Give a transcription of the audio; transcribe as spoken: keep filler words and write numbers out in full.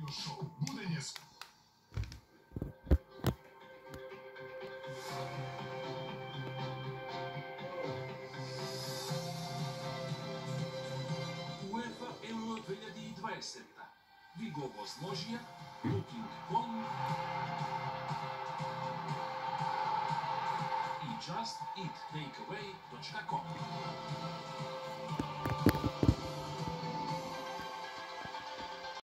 radio show Budenje s... UEFA Euro две хиляди и двадесета. Ви го возможија booking точка com и just eat takeaway точка com.